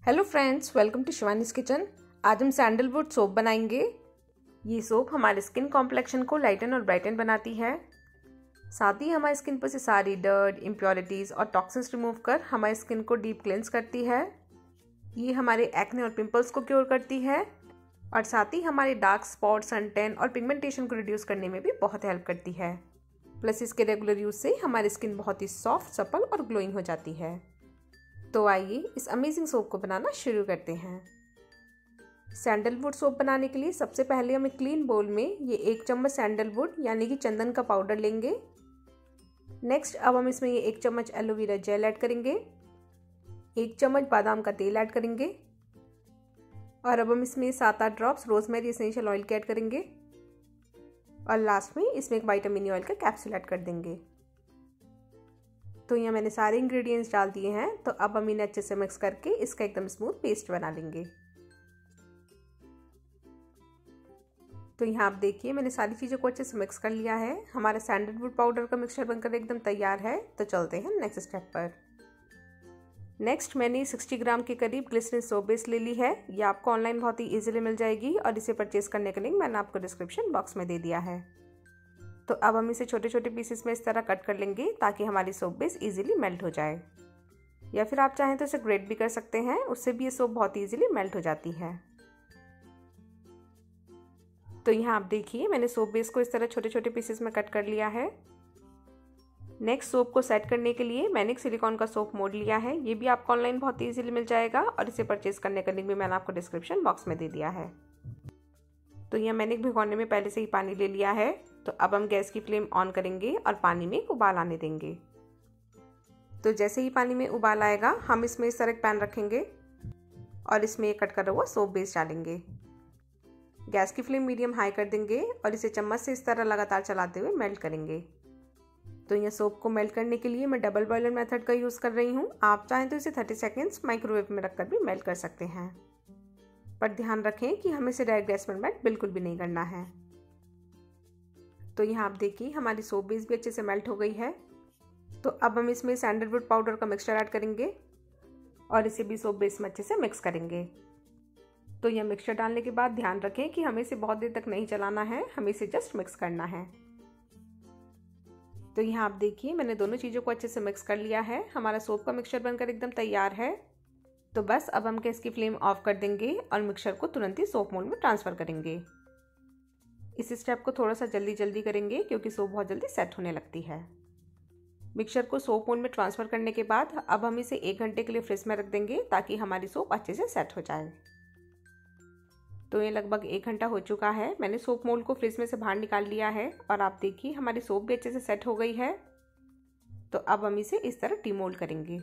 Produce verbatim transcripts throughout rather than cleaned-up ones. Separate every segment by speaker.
Speaker 1: Hello friends, welcome to Shivani's kitchen. आज हम sandalwood soap बनाएंगे। ये सोप हमारे स्किन कॉम्प्लेक्शन को लाइटन और ब्राइटन बनाती है। साथ ही हमारी स्किन पर से सारी डर्ट, इम्प्योरिटीज़ और टॉक्सिन्स रिमूव कर हमारी स्किन को डीप क्लेंस करती है। ये हमारे एक्ने और पिंपल्स को क्योर करती है और साथ ही हमारे डार्क स्पॉट, सन टैन और पिगमेंटेशन को रिड्यूस करने में भी बहुत हेल्प करती है। प्लस इसके रेगुलर यूज से हमारी स्किन बहुत ही सॉफ्ट, सपल और ग्लोइंग हो जाती है। तो आइए इस अमेजिंग सोप को बनाना शुरू करते हैं। सैंडलवुड सोप बनाने के लिए सबसे पहले हम एक क्लीन बाउल में ये एक चम्मच सैंडलवुड यानी कि चंदन का पाउडर लेंगे। नेक्स्ट अब हम इसमें ये एक चम्मच एलोवेरा जेल ऐड करेंगे, एक चम्मच बादाम का तेल ऐड करेंगे और अब हम इसमें सात आठ ड्रॉप्स रोजमेरी एसेंशियल ऑयल के ऐड करेंगे और लास्ट में इसमें एक विटामिन ऑयल का कैप्सूल ऐड कर देंगे। तो यहाँ मैंने सारे इंग्रेडिएंट्स डाल दिए हैं। तो अब हम इन्हें अच्छे से मिक्स करके इसका एकदम स्मूथ पेस्ट बना लेंगे। तो यहाँ आप देखिए मैंने सारी चीज़ों को अच्छे से मिक्स कर लिया है। हमारा सैंडलवुड पाउडर का मिक्सचर बनकर एकदम तैयार है। तो चलते हैं नेक्स्ट स्टेप पर। नेक्स्ट मैंने साठ ग्राम के करीब ग्लिसरीन सोप बेस ले ली है। ये आपको ऑनलाइन बहुत ही ईजिली मिल जाएगी और इसे परचेज करने का लिंक मैंने आपको डिस्क्रिप्शन बॉक्स में दे दिया है। तो अब हम इसे छोटे छोटे पीसेस में इस तरह कट कर लेंगे ताकि हमारी सोप बेस इजीली मेल्ट हो जाए, या फिर आप चाहें तो इसे ग्रेट भी कर सकते हैं, उससे भी ये सोप बहुत इजीली मेल्ट हो जाती है। तो यहाँ आप देखिए मैंने सोप बेस को इस तरह छोटे छोटे पीसेस में कट कर लिया है। नेक्स्ट सोप को सेट करने के लिए मैंने एक सिलिकॉन का सोप मोल्ड लिया है। ये भी आपको ऑनलाइन बहुत ईजिली मिल जाएगा और इसे परचेज करने का लिंक भी मैंने आपको डिस्क्रिप्शन बॉक्स में दे दिया है। तो यहाँ मैंने एक भिगोने में पहले से ही पानी ले लिया है। तो अब हम गैस की फ्लेम ऑन करेंगे और पानी में उबाल आने देंगे। तो जैसे ही पानी में उबाल आएगा हम इसमें इस तरह एक पैन रखेंगे और इसमें एक कट करा हुआ सोप बेस डालेंगे। गैस की फ्लेम मीडियम हाई कर देंगे और इसे चम्मच से इस तरह लगातार चलाते हुए मेल्ट करेंगे। तो यह सोप को मेल्ट करने के लिए मैं डबल बॉयलर मेथड का यूज़ कर रही हूँ। आप चाहें तो इसे तीस सेकेंड्स माइक्रोवेव में रखकर भी मेल्ट कर सकते हैं, पर ध्यान रखें कि हमें इसे डायरेक्ट गैस पर मेल्ट बिल्कुल भी नहीं करना है। तो यहाँ आप देखिए हमारी सोप बेस भी अच्छे से मेल्ट हो गई है। तो अब हम इसमें सैंडलवुड पाउडर का मिक्सचर ऐड करेंगे और इसे भी सोप बेस में अच्छे से मिक्स करेंगे। तो यह मिक्सचर डालने के बाद ध्यान रखें कि हमें इसे बहुत देर तक नहीं चलाना है, हमें इसे जस्ट मिक्स करना है। तो यहाँ आप देखिए मैंने दोनों चीज़ों को अच्छे से मिक्स कर लिया है। हमारा सोप का मिक्सचर बनकर एकदम तैयार है। तो बस अब हम गैस की फ्लेम ऑफ कर देंगे और मिक्सचर को तुरंत ही सोप मोल्ड में ट्रांसफ़र करेंगे। इस स्टेप को थोड़ा सा जल्दी जल्दी करेंगे क्योंकि सोप बहुत जल्दी सेट होने लगती है। मिक्सचर को सोप मोल्ड में ट्रांसफ़र करने के बाद अब हम इसे एक घंटे के लिए फ्रिज में रख देंगे ताकि हमारी सोप अच्छे से सेट हो जाए। तो ये लगभग एक घंटा हो चुका है। मैंने सोप मोल्ड को फ्रिज में से बाहर निकाल लिया है और आप देखिए हमारी सोप भी अच्छे से सेट हो गई है। तो अब हम इसे इस तरह डीमोल्ड करेंगे।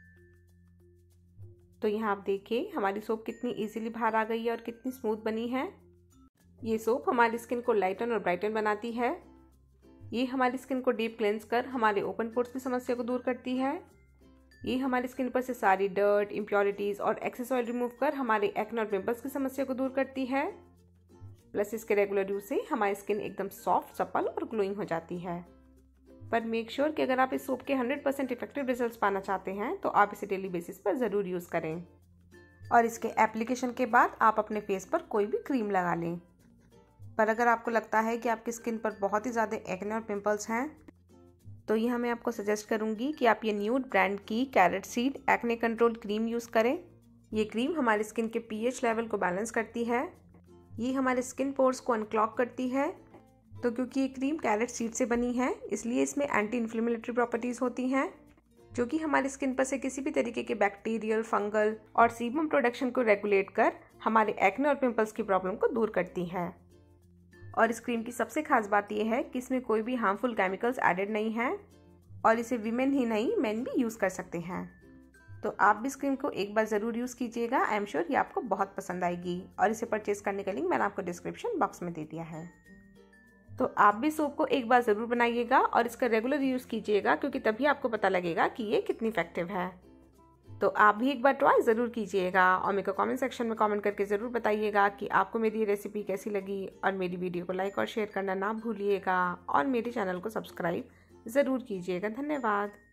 Speaker 1: तो यहाँ आप देखिए हमारी सोप कितनी इजीली बाहर आ गई है और कितनी स्मूथ बनी है। ये सोप हमारी स्किन को लाइटन और ब्राइटन बनाती है। ये हमारी स्किन को डीप क्लेंस कर हमारे ओपन पोर्स की समस्या को दूर करती है। ये हमारी स्किन पर से सारी डर्ट, इम्प्योरिटीज़ और एक्सेस ऑयल रिमूव कर हमारे एक्ने और पिंपल्स की समस्या को दूर करती है। प्लस इसके रेगुलर यूज से हमारी स्किन एकदम सॉफ्ट, सपल और ग्लोइंग हो जाती है। पर मेक श्योर कि अगर आप इस सोप के हंड्रेड परसेंट इफेक्टिव रिजल्ट्स पाना चाहते हैं तो आप इसे डेली बेसिस पर ज़रूर यूज़ करें और इसके एप्लीकेशन के बाद आप अपने फेस पर कोई भी क्रीम लगा लें। पर अगर आपको लगता है कि आपकी स्किन पर बहुत ही ज़्यादा एक्ने और पिंपल्स हैं तो यहाँ मैं आपको सजेस्ट करूँगी कि आप ये न्यूड ब्रांड की carrot seed acne control cream use करें। ये क्रीम हमारी स्किन के पीएच लेवल को बैलेंस करती है। ये हमारे स्किन पोर्स को अनक्लॉग करती है। तो क्योंकि ये क्रीम कैरेट सीड से बनी है इसलिए इसमें एंटी इन्फ्लेमेटरी प्रॉपर्टीज़ होती हैं जो कि हमारी स्किन पर से किसी भी तरीके के बैक्टीरियल, फंगल और सीबम प्रोडक्शन को रेगुलेट कर हमारे एक्ने और पिंपल्स की प्रॉब्लम को दूर करती हैं। और इस क्रीम की सबसे खास बात यह है कि इसमें कोई भी हार्मफुल केमिकल्स एडेड नहीं है और इसे वीमेन ही नहीं मेन भी यूज़ कर सकते हैं। तो आप भी इस क्रीम को एक बार ज़रूर यूज़ कीजिएगा। आई एम श्योर ये आपको बहुत पसंद आएगी और इसे परचेज करने का लिंक मैंने आपको डिस्क्रिप्शन बॉक्स में दे दिया है। तो आप भी सोप को एक बार ज़रूर बनाइएगा और इसका रेगुलर यूज़ कीजिएगा क्योंकि तभी आपको पता लगेगा कि ये कितनी इफेक्टिव है। तो आप भी एक बार ट्राई ज़रूर कीजिएगा और मेरे को कमेंट सेक्शन में कमेंट करके ज़रूर बताइएगा कि आपको मेरी ये रेसिपी कैसी लगी। और मेरी वीडियो को लाइक और शेयर करना ना भूलिएगा और मेरे चैनल को सब्सक्राइब ज़रूर कीजिएगा। धन्यवाद।